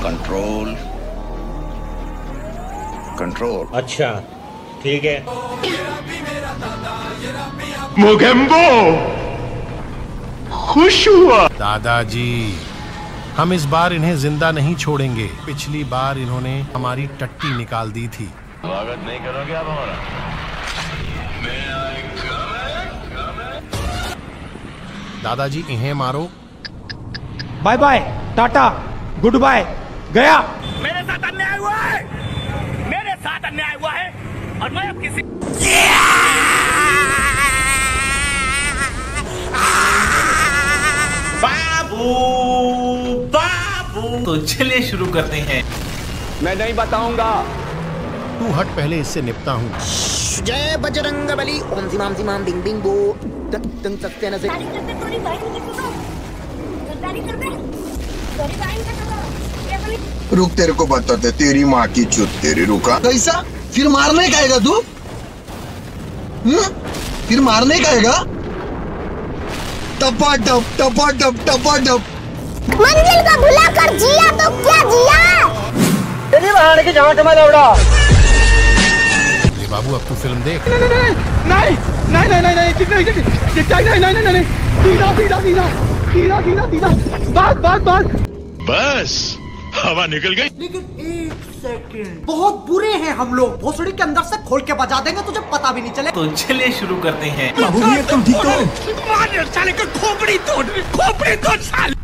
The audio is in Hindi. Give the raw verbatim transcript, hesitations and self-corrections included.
Control control. अच्छा ठीक है। मोगेम्बो खुश हुआ। दादाजी, हम इस बार इन्हें जिंदा नहीं छोड़ेंगे। पिछली बार इन्होंने हमारी टट्टी निकाल दी थी। स्वागत नहीं करोगे आप हमारा? दादाजी इन्हें मारो। Bye bye, tata, goodbye, गया। मेरे साथ अन्याय हुआ है, मेरे साथ अन्याय हुआ है और मैं अब किसी बाबू बाबू। तो चलिए शुरू करते हैं। मैं नहीं बताऊंगा। तू हट, पहले इससे निपटा हूँ। जय बजरंग बली। ओम सिमाम सिमाम बिंग बिंग बो। तंग तंग सकते न से। रुक, तेरे को बताते, तेरी माँ की चुत तेरी। रुका कैसा? फिर मारने का आएगा तू? हम्म? फिर मारने का आएगा? टपा टप टपा टप टपा टप। मंजिल का भुला कर जिया तो क्या जिया? तेरी बहाने की जहाँ कमा दौड़ा। बाबू अब तू फिल्म देख। नहीं नहीं नहीं नहीं नहीं नहीं नहीं नहीं नहीं नहीं नहीं सीधा सीधा सीधा सीधा सीधा सीधा बस बस बस बस हवा निकल गई। लेकिन एक सेकंड, बहुत बुरे हैं हम लोग। भोसड़ी के अंदर से खोल के बजा देंगे, तुझे पता भी नहीं चले। तो चलिए शुरू करते हैं। बाबू ये तुम ठीक हो? मार साले का खोपड़ी तोड़, खोपड़ी तोड़ साले।